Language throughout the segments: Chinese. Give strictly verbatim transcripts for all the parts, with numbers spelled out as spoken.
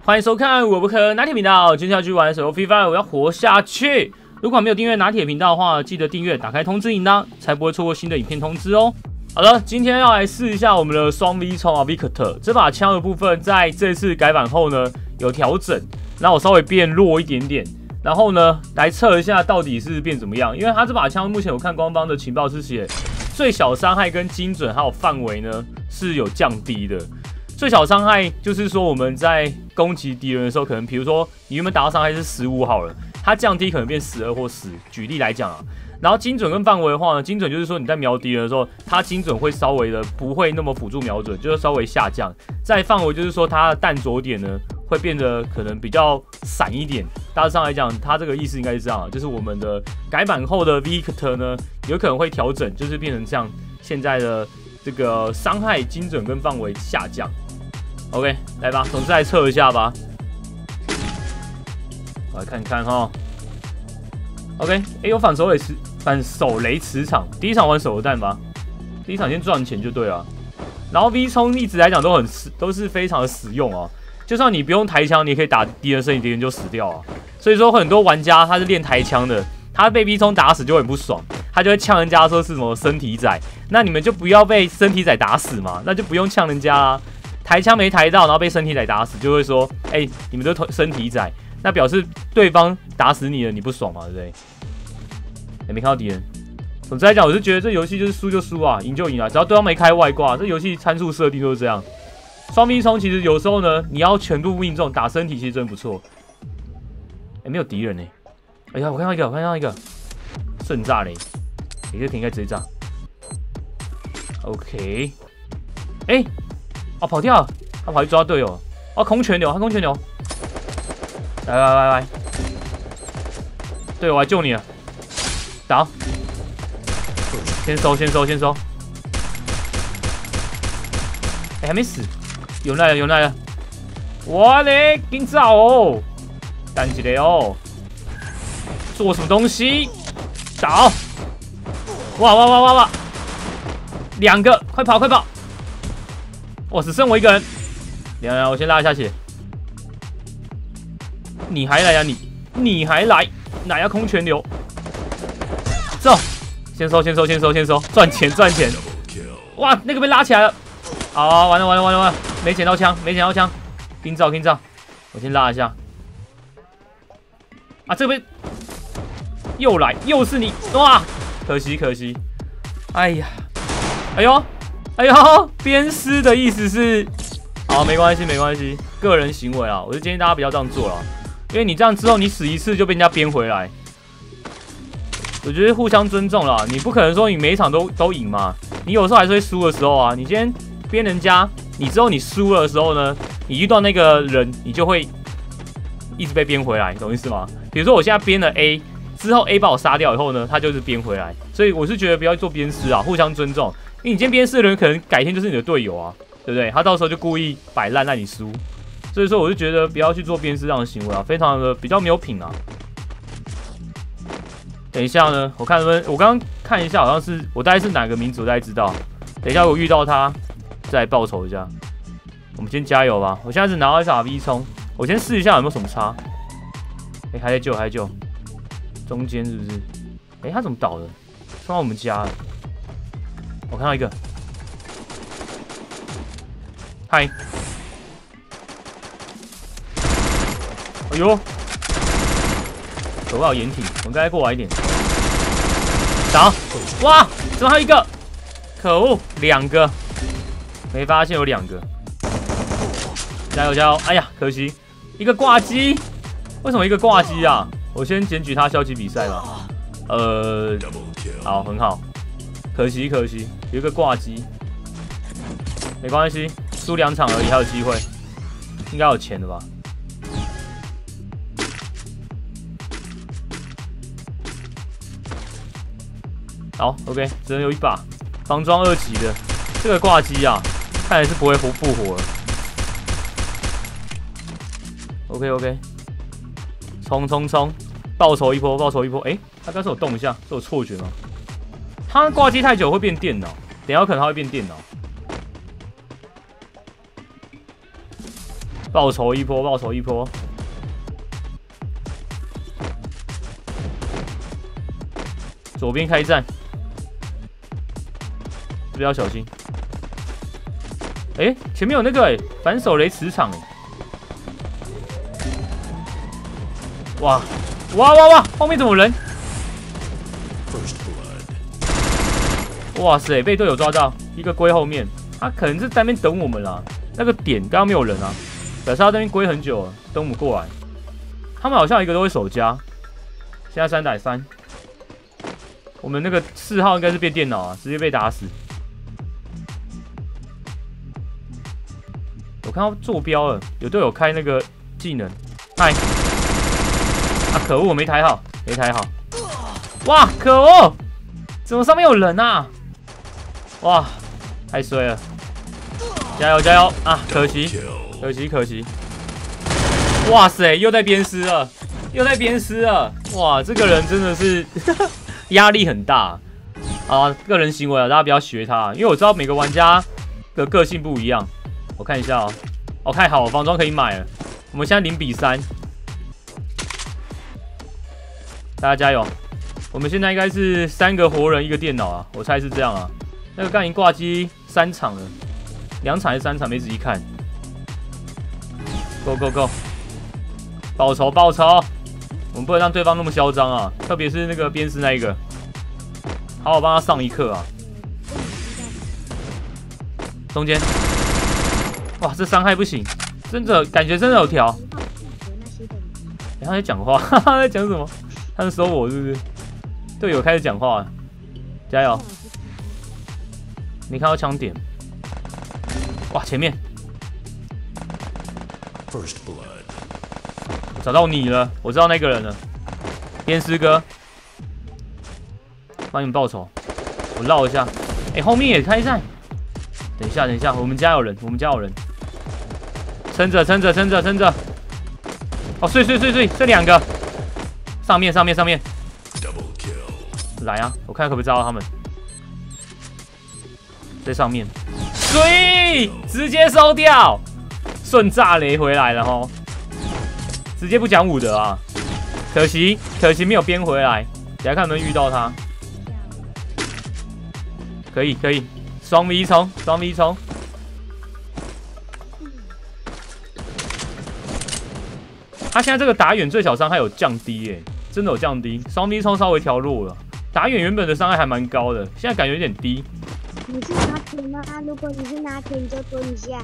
欢迎收看我不可拿铁频道。今天要去玩手游 Free Fire， 我要活下去。如果还没有订阅拿铁频道的话，记得订阅，打开通知铃铛，才不会错过新的影片通知哦。好了，今天要来试一下我们的双 V 冲啊 Victor 这把枪的部分，在这次改版后呢有调整，然后我稍微变弱一点点。然后呢，来测一下到底是变怎么样，因为它这把枪目前我看官方的情报是写最小伤害跟精准还有范围呢是有降低的。最小伤害就是说我们在攻击敌人的时候，可能比如说你原本打到伤害是十五好了，它降低可能变十二或十。举例来讲啊，然后精准跟范围的话呢，精准就是说你在瞄敌人的时候，它精准会稍微的不会那么辅助瞄准，就是稍微下降。在范围就是说它的弹着点呢会变得可能比较散一点。大致上来讲，它这个意思应该是这样，就是我们的改版后的 Victor 呢有可能会调整，就是变成像现在的这个伤害精准跟范围下降。OK， 来吧，总之来测一下吧。我来看看哈。OK， 哎、欸，有反手雷磁反手雷磁场，第一场玩手榴弹吧。第一场先赚钱就对了。然后 V 冲一直来讲都很都是非常的实用啊，就算你不用抬枪，你也可以打敌人身体，敌人就死掉啊。所以说很多玩家他是练抬枪的，他被 V 冲打死就很不爽，他就会呛人家说是什么身体仔，那你们就不要被身体仔打死嘛，那就不用呛人家啦。抬枪没抬到，然后被身体仔打死，就会说，哎、欸，你们都身体仔，那表示对方打死你了，你不爽嘛，对不对？也、欸、没看到敌人。总之来讲，我是觉得这游戏就是输就输啊，赢就赢啊，只要对方没开外挂，这游戏参数设定都是这样。双 V 冲其实有时候呢，你要全部命中打身体，其实真不错。哎、欸，没有敌人呢、欸。哎呀，我看到一个，我看到一个顺炸雷，你这停应该直接炸。OK， 哎、欸。哦，跑掉了，他跑去抓队友。哦，空拳流，他空拳流。来来来来，队友我来救你了，打。先收，先收，先收。哎、欸，还没死，有来了，有来了。我嘞，紧走哦，等一下哦。做什么东西？倒。哇哇哇哇哇！两个，快跑快跑！我只剩我一个人，等下我先拉一下血。你还来呀、啊、你？你还来？哪要空拳流？走，先收先收先收先收，赚钱赚钱！哇，那个被拉起来了！啊，完了完了完了完了，没捡到枪，没捡到枪，盯照盯照，我先拉一下。啊，这边又来，又是你！哇，可惜可惜。哎呀，哎呦！哎呦，鞭尸的意思是，好，没关系，没关系，个人行为啊，我是建议大家不要这样做啦，因为你这样之后你死一次就被人家鞭回来，我觉得互相尊重啦，你不可能说你每一场都都赢嘛，你有时候还是会输的时候啊，你今天鞭人家，你之后你输了的时候呢，你遇到那个人，你就会一直被鞭回来，你懂意思吗？比如说我现在鞭了 A， 之后 A 把我杀掉以后呢，他就是鞭回来，所以我是觉得不要做鞭尸啊，互相尊重。因为你今天鞭尸的人可能改天就是你的队友啊，对不对？他到时候就故意摆烂让你输，所以说我就觉得不要去做鞭尸这样的行为啊，非常的比较没有品啊。等一下呢，我看他们，我刚刚看一下，好像是我大概是哪个民族，大概知道。等一下我遇到他，再来报仇一下。我们先加油吧！我现在是拿到一把 V 冲，我先试一下有没有什么差。哎、欸，还在救，还在救，中间是不是？哎、欸，他怎么倒的？冲到我们家了。我看到一个，嗨，哎呦，可恶掩体，我们该过来一点，打，哇，怎么还有一个？可恶，两个，没发现有两个，加油加油！哎呀，可惜一个挂机，为什么一个挂机啊？我先检举他消极比赛吧。呃，好，很好。可惜可惜，有一个挂机，没关系，输两场而已，还有机会，应该有钱的吧？好 ，OK， 只能有一把防装二级的，这个挂机啊，看来是不会复复活了。OK OK， 冲冲冲，报仇一波，报仇一波！哎、欸，他刚才有动一下，是有错觉吗？他挂机太久会变电脑，等一下可能他会变电脑。 报仇一波，报仇一波。左边开战，这边要小心。哎、欸，前面有那个哎、欸，反手雷磁场哎、欸。哇哇哇哇！后面怎么人？哇塞，被队友抓到，一个龟后面，他可能是在那边等我们啦。那个点刚刚没有人啊，表示他那边龟很久了，等我们过来。他们好像一个都会守家，现在三打三。我们那个四号应该是变电脑啊，直接被打死。我看到坐标了，有队友开那个技能，嗨！啊，可恶，我没抬好，没抬好。哇，可恶！怎么上面有人啊？哇，太衰了！加油加油啊！可惜，可惜可惜！哇塞，又在鞭尸了，又在鞭尸了！哇，这个人真的是压力很大啊！个人行为啊，大家不要学他，因为我知道每个玩家的个性不一样。我看一下哦，哦，太好了，房装可以买了。我们现在零比三，大家加油！我们现在应该是三个活人一个电脑啊，我猜是这样啊。那个刚已经挂机三场了，两场还是三场没仔细看。Go go go！ 报仇报仇！我们不能让对方那么嚣张啊，特别是那个鞭尸那一个，好好帮他上一课啊。中间，哇，这伤害不行，真的感觉真的有调。欸、他在讲话，哈哈，他在讲什么？他在收我是不是？队友开始讲话了，加油！没看到枪点，哇，前面 ，First Blood， 找到你了，我知道那个人了，鞭尸哥，帮你们报仇，我绕一下，哎、欸，后面也开战，等一下，等一下，我们家有人，我们家有人，撑着，撑着，撑着，撑着，哦，碎碎碎碎，这两个，上面，上面，上面。来啊！我看可不可以抓到他们，在上面，所以直接收掉，顺炸雷回来了吼，直接不讲武德啊！可惜，可惜没有编回来，等下看能不能遇到他。可以，可以，双 V 冲，双 V 冲。他现在这个打远最小伤害有降低耶，真的有降低，双 V 冲稍微调弱了。打远原本的伤害还蛮高的，现在感觉有点低。 你是拿铁吗？如果你是拿铁，你就蹲一下。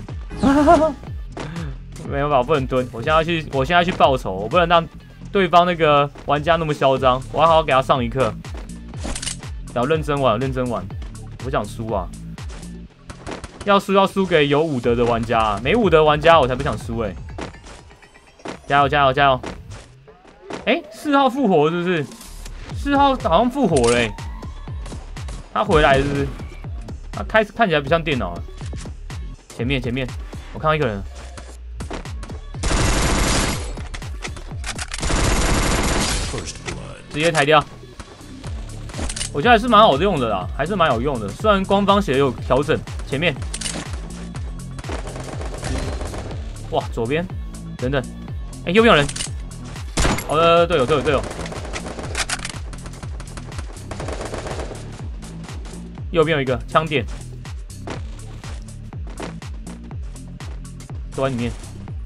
没有吧，我不能蹲。我现在要去，我现在要去报仇，我不能让对方那个玩家那么嚣张，我要好好给他上一课。要认真玩，认真玩，我不想输啊！要输要输给有武德的玩家、啊，没武德玩家我才不想输哎、欸！加油加油加油！哎、欸，四号复活是不是？四号好像复活了、欸，他回来是不是？他开始看起来不像电脑了。前面前面，我看到一个人，直接抬掉。我觉得还是蛮好用的啦，还是蛮有用的。虽然官方写的有调整，前面，哇，左边，等等，哎、欸，右边有人。好的，队友队友队友。右边有一个枪点，躲在里面。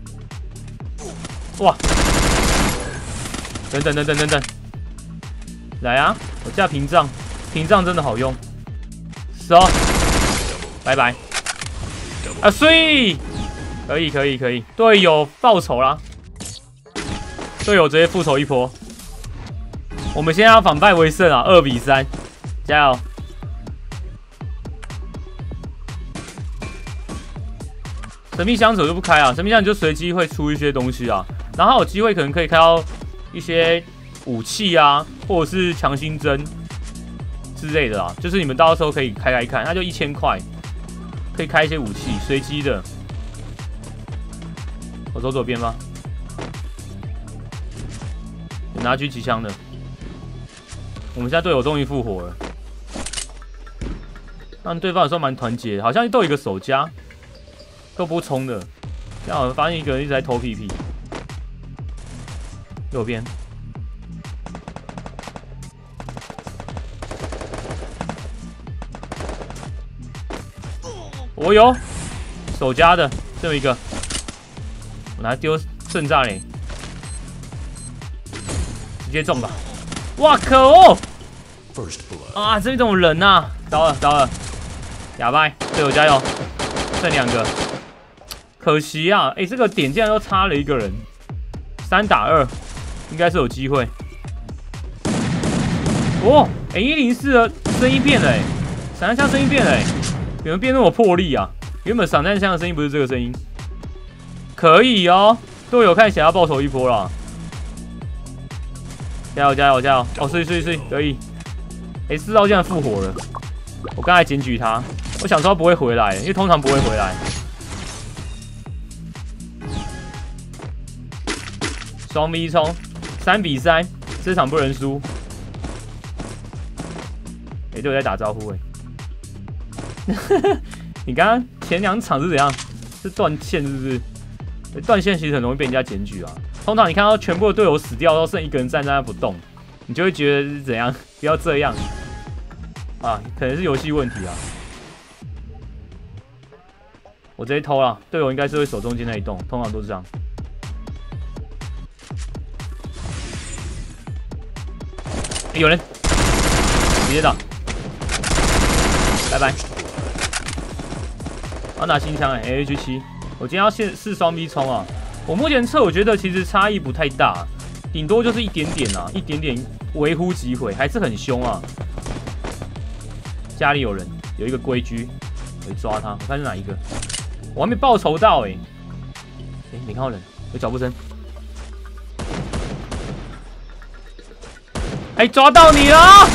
哇！等等等等等等，来啊！我架屏障，屏障真的好用。走，拜拜。啊，碎！可以可以可以，队友报仇啦！队友直接复仇一波。我们现在要反败为胜啊！二比三，加油！神秘箱子我就不开啊，神秘箱子就随机会出一些东西啊，然后有机会可能可以开到一些武器啊，或者是强心针之类的啊，就是你们到时候可以开开看，它就一千块，可以开一些武器，随机的。我走左边吧，有拿狙击枪的。我们现在队友终于复活了，但对方有时候蛮团结的，好像都有一个守家。都不冲的， 这样我发现一个人一直在偷屁屁。右边。我有手夹的，这么一个，我拿丢圣炸雷，直接中吧！哇，可恶！啊，这种人呐、啊，糟了糟了，哑巴，队友加油！剩两个，可惜啊，哎、欸，这个点竟然都差了一个人，三打二，应该是有机会。哦，哎、欸，一零四的声音变了、欸，闪弹枪声音变了、欸。 怎么变那么破力啊？原本散弹枪的声音不是这个声音，可以哦。队友看起来要报仇一波了，加油加油加油！哦，睡睡睡，可以。哎、欸，四号竟然复活了，我刚才检举他，我想说他不会回来，因为通常不会回来。双 V 冲，三比三，这场不能输。哎、欸，队友在打招呼哎、欸。你刚刚前两场是怎样？是断线是不是？断线其实很容易被人家检举啊。通常你看到全部的队友死掉，都剩一个人站在那不动，你就会觉得是怎样？不要这样啊，可能是游戏问题啊。我直接偷了，队友应该是会守中间那一栋，通常都是这样。欸、有人，直接打，拜拜。 要拿新枪哎 ，A H 七，我今天要试试双 V 冲啊！我目前测，我觉得其实差异不太大，顶多就是一点点啊，一点点微乎其微，还是很凶啊。家里有人，有一个龟居，我去抓他，我看是哪一个，我还没报仇到哎、欸，哎、欸，没看到人，有脚步声，哎、欸，抓到你了，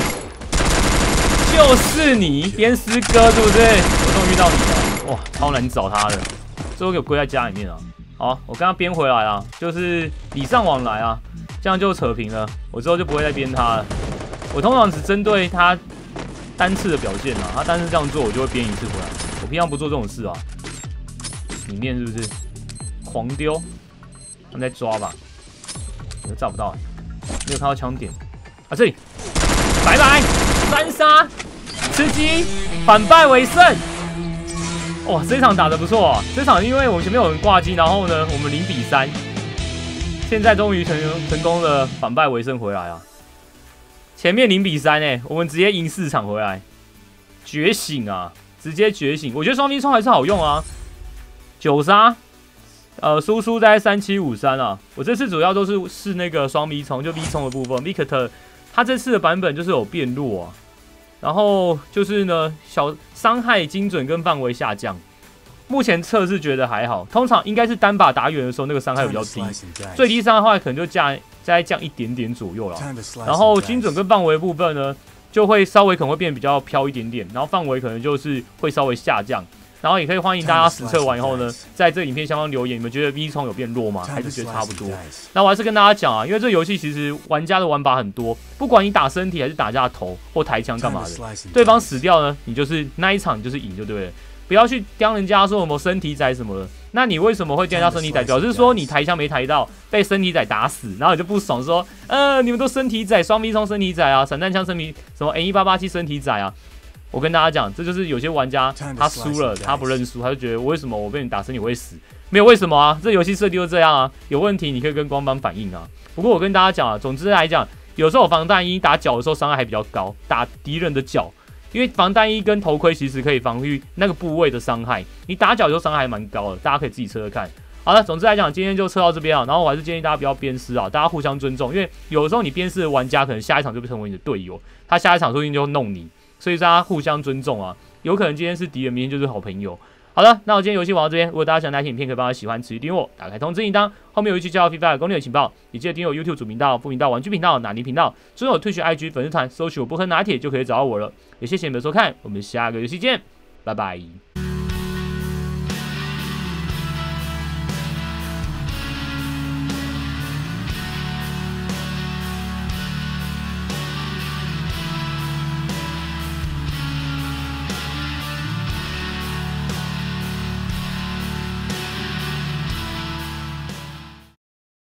就是你，边师哥是不是？我终于遇到你了。 哇，超难找他的，最后给我归在家里面啊！好，我跟他编回来啊，就是礼尚往来啊，这样就扯平了。我之后就不会再编他了。我通常只针对他单次的表现啊，他单次这样做，我就会编一次回来。我平常不做这种事啊。里面是不是狂丢？他们在抓吧？我找不到、欸，没有看到枪点啊！这里，拜拜，三杀，吃鸡，反败为胜。 哇，这一场打得不错啊！这场因为我们前面有人挂机，然后呢，我们零比三，现在终于成成功的反败为胜回来啊！前面零比三哎，我们直接赢四场回来，觉醒啊！直接觉醒！我觉得双 V 冲还是好用啊，九杀，呃，输出在三七五三啊。我这次主要都是试那个双 V 冲，就 V 冲的部分 ，Victor 它这次的版本就是有变弱啊。 然后就是呢，小伤害精准跟范围下降。目前测试觉得还好，通常应该是单把打远的时候那个伤害比较低，最低伤害可能就降再降一点点左右了。然后精准跟范围的部分呢，就会稍微可能会变比较飘一点点，然后范围可能就是会稍微下降。然后也可以欢迎大家实测完以后呢，在这影片下方留言，你们觉得 V 冲有变弱吗？还是觉得差不多？那我还是跟大家讲啊，因为这游戏其实玩家的玩法很多，不管你打身体还是打架头或抬枪干嘛的，对方死掉呢，你就是那一场你就是赢就对了，不要去刁人家说什么身体仔什么的。那你为什么会刁人家身体仔？表示说你抬枪没抬到，被身体仔打死，然后你就不爽说，呃，你们都身体仔，双 V 冲身体仔啊，散弹枪身体什么 M 一八八七身体仔啊。 我跟大家讲，这就是有些玩家他输了，他不认输，他就觉得为什么我被你打身体我会死？没有为什么啊，这游戏设定就这样啊，有问题你可以跟官方反映啊。不过我跟大家讲啊，总之来讲，有时候防弹衣打脚的时候伤害还比较高，打敌人的脚，因为防弹衣跟头盔其实可以防御那个部位的伤害，你打脚的时候伤害还蛮高的，大家可以自己测测看。好了，总之来讲，今天就测到这边啊。然后我还是建议大家不要鞭尸啊，大家互相尊重，因为有的时候你鞭尸的玩家可能下一场就成为你的队友，他下一场说不定就弄你。 所以大家互相尊重啊，有可能今天是敌人，明天就是好朋友。好了，那我今天游戏玩到这边，如果大家想哪期影片，可以帮我喜欢，持续订阅我，打开通知铃铛，后面有一句叫 Free Fire 攻略情报，也记得订阅我 YouTube 主频道、副频道、玩具频道、纳尼频道，追踪我Twitch I G 粉丝团，搜取我不喝拿铁就可以找到我了。也谢谢你们的收看，我们下个游戏见，拜拜。